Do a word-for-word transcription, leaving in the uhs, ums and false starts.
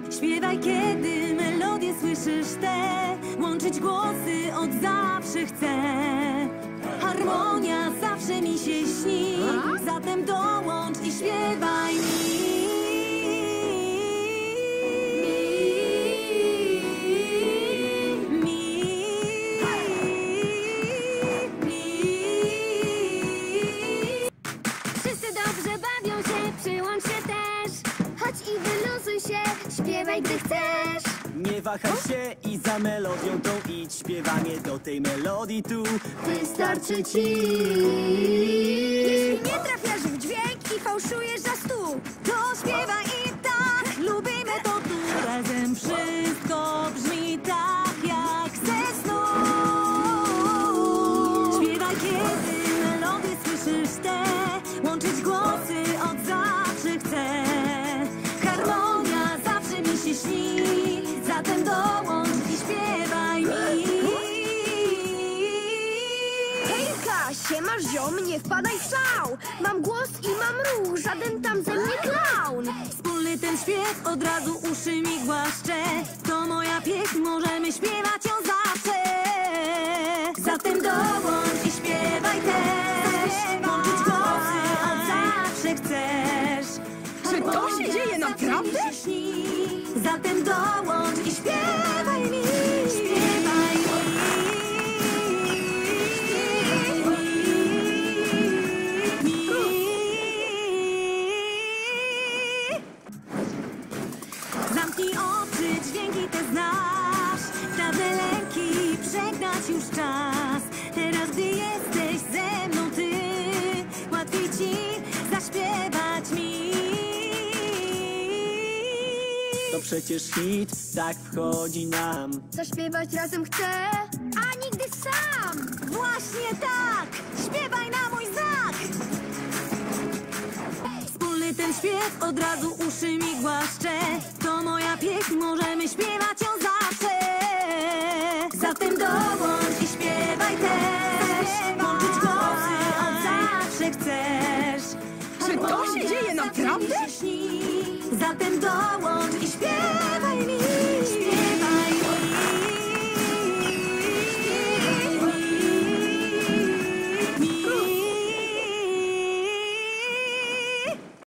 Śpiewaj, kiedy melodię słyszysz te. Łączyć głosy od zawsze chcę. Harmonia zawsze mi się śni. Zatem dołącz i śpiewaj mi. Przyłącz się też, chodź i wyluzuj się, śpiewaj gdy chcesz. Nie wahaj się i za melodią tą idź. Śpiewanie do tej melodii tu wystarczy ci. Jeśli nie trafiasz w dźwięk i fałszujesz za stół, to śpiewaj i tak, lubimy to tu. Razem wszystko brzmi tak jak ze snu. Śpiewaj, kiedy melodię słyszysz te. Łączyć głosy od zawsze chcę. Harmonia zawsze mi się śni. Zatem dołącz i śpiewaj mi. Hejka, siemasz ziom, nie wpadaj w szał. Mam głos i mam ruch, żaden tam ze mnie klaun. Wspólny ten śpiew od razu uszy mi głaszcze. To moja pieśń, możemy śpiewać ją zawsze. Zatem dołącz i śpiewaj też. Łączyć głosy od zawsze chcesz. Czy to się dzieje naprawdę? Zatem dołącz i śpiewaj mi. Śpiewaj mi. Zamknij oczy, dźwięki te znasz. Dawne lęki przegnać już czas. Teraz, gdy jesteś ze mną ty, łatwiej ci zaśpiewać mi. To przecież hit, tak wchodzi nam. Zaśpiewać razem chcę, a nigdy sam. Właśnie tak! Śpiewaj na mój znak! Wspólny ten śpiew od razu uszy mi głaszcze. To moja pieśń, możemy śpiewać ją zawsze. Zatem dołącz i śpiewaj też. Łączyć głosy od zawsze chcesz. Czy to się dzieje naprawdę? Zatem dołącz i śpiewaj.